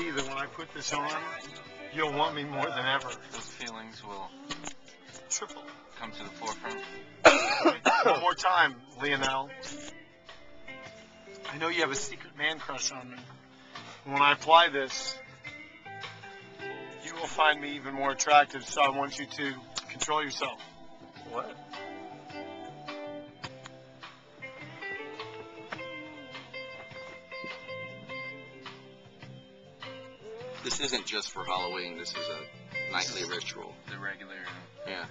guarantee that when I put this on, you'll want me more than ever. Those feelings will Triple. come to the forefront. One more time, Lionel. I know you have a secret man crush on me. When I apply this, you will find me even more attractive, so I want you to control yourself. What? This isn't just for Halloween. This is a nightly ritual. The regular. Yeah.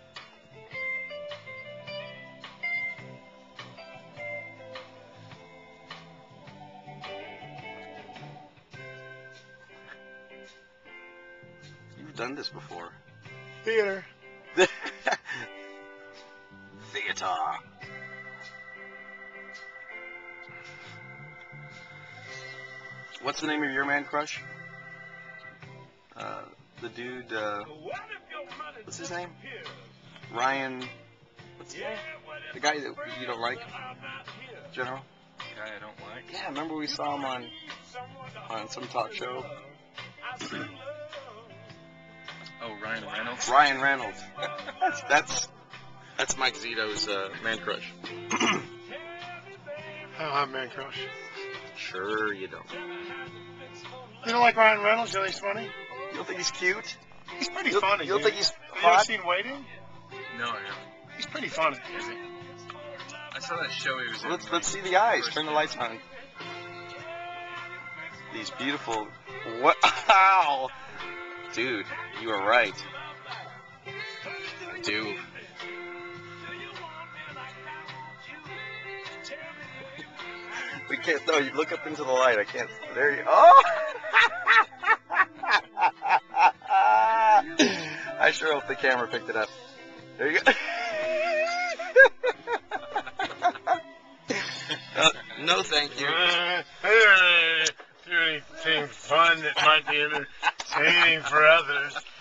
You've done this before. Theater. Theater. What's the name of your man crush? The dude, what's his name? Ryan, what's his name? The guy that you don't like, General? Guy I don't like. Yeah, remember we saw him on some talk show? Oh, Ryan Reynolds? Ryan Reynolds. That's Mike Zito's man crush. I don't have a man crush. Sure you don't. You don't like Ryan Reynolds? You think he's funny? You don't think he's cute? He's pretty funny. You don't think he's Have you ever hot? seen Waiting? No, I haven't. He's pretty funny. Is he? I saw that show he was in. Let's see the eyes. Turn the lights on. These beautiful. What? Wow, dude, you were right. I do. We can't. No, you look up into the light. I can't. There you. Oh! I sure hope the camera picked it up. There you go. No, thank you. Do anything fun that might be entertaining for others.